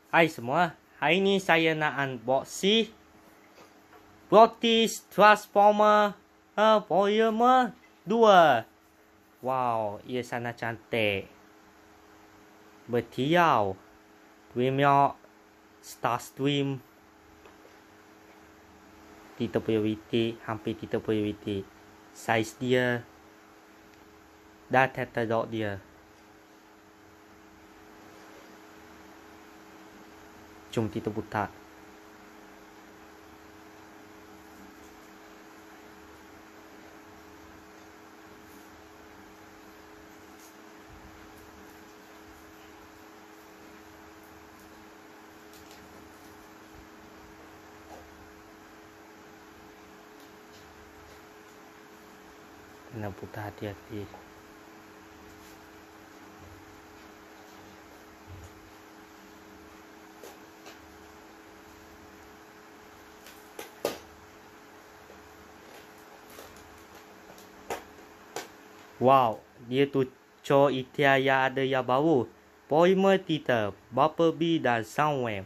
Hai semua, hari ini saya nak unboxing Proteus Transformer Polymer 2. Wow, ia sangat cantik. Berkilau. Dreamlock, Starstream. 30 WT, hampir 30 WT. Saiz dia dan katalog dia. Jom kita buka. Kena buka hati-hati. Wow, dia tujuh itia yang ada yang baru. Polymer Theater, Bumblebee dan Soundwave.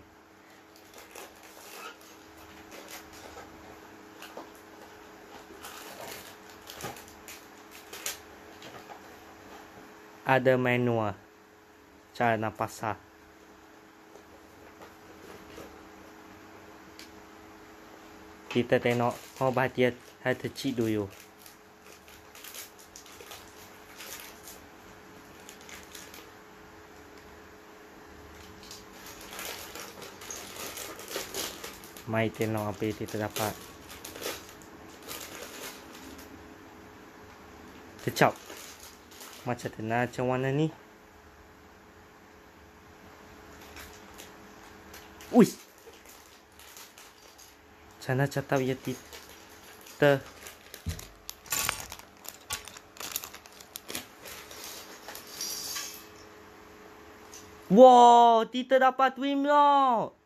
Ada manual cara nak pasang. Kita tengok bahagian kecil dulu. Mai tengok apa yang kita dapat. Kecap. Macam mana macam warna ni? Uish. Sana cakap ya kita. Wow, kita dapat Dreamlock.